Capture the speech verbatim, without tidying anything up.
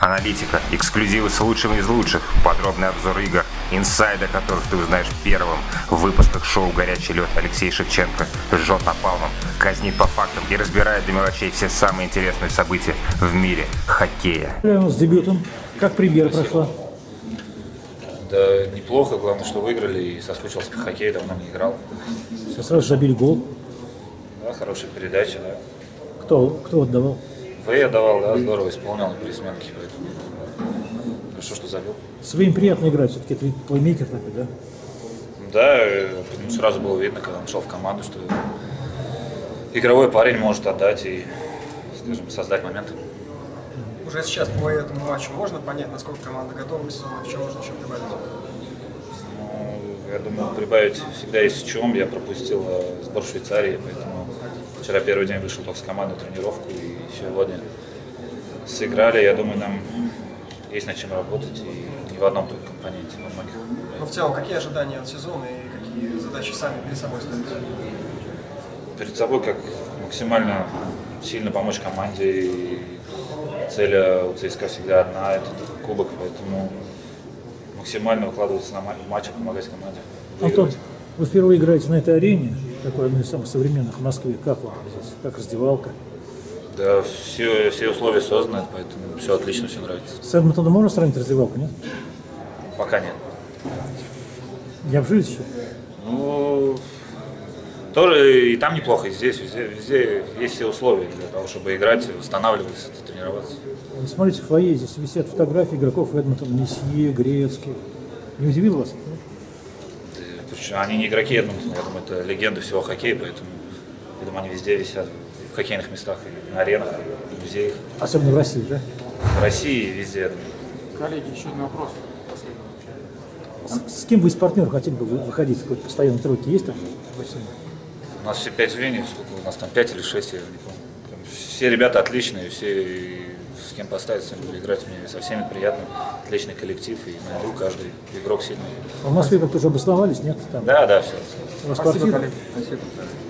аналитика, эксклюзивы с лучшими из лучших, подробный обзор игр, инсайды, которых ты узнаешь первым в выпусках шоу «Горячий лед». Алексей Шевченко жжет напалмом, казнит по фактам и разбирает до мелочей все самые интересные события в мире хоккея. С дебютом. Как премьера прошла? Да, неплохо. Главное, что выиграли, и соскучился по хоккею, давно не играл. Все, сразу забили гол. Да, хорошая передача, да. Кто, кто отдавал? Вэй отдавал, да, здорово исполнял на пересменке, поэтому хорошо, что забил. Своим приятно играть, все-таки ты плеймейкер такой, да? Да, ну, сразу было видно, когда он шел в команду, что игровой парень может отдать и, скажем, создать моменты. Уже сейчас по этому матчу можно понять, насколько команда готова к сезону, в чем можно еще прибавить? Ну, я думаю, прибавить всегда есть в чем. Я пропустил сбор Швейцарии, поэтому вчера первый день вышел только с командой на тренировку, и сегодня сыграли. Я думаю, нам есть над чем работать, и не в одном только компоненте, но в многих. Ну, в целом, какие ожидания от сезона и какие задачи сами перед собой ставите? Перед собой как максимально сильно помочь команде, и цель у ЦСКА всегда одна, это кубок, поэтому максимально выкладываться на матчи, помогать команде. Антон, вы впервые играете на этой арене, такой одной из самых современных в Москве. Как вам здесь? Как раздевалка? Да, все, все условия созданы, поэтому все отлично, все нравится. С Эдмонтоном можно сравнить раздевалку, нет? Пока нет. Не обжились еще? Ну, тоже и там неплохо, и здесь, везде, везде есть все условия для того, чтобы играть, восстанавливаться, тренироваться. Смотрите, в фойе здесь висят фотографии игроков Эдмонтона, Месье, Грецкий. Не удивило вас? Да, причем они не игроки Эдмонтона, я думаю, это легенды всего хоккея, поэтому, я думаю, они везде висят, в хоккейных местах, и на аренах, и в музеях. Особенно в России, да? В России везде, я думаю. Коллеги, еще один вопрос. С, с кем вы из партнеров хотели бы выходить? Какой-то постоянной тройки есть там? У нас все пять звеньев, сколько у нас там, пять или шесть, я не помню. Там все ребята отличные, все, с кем поставить, с кем буду играть, мне со всеми приятно. Отличный коллектив, и на льду каждый игрок сильный. А в Москве как-то уже обосновались, нет? Там... Да, да, все. Спасибо, коллеги. Спасибо.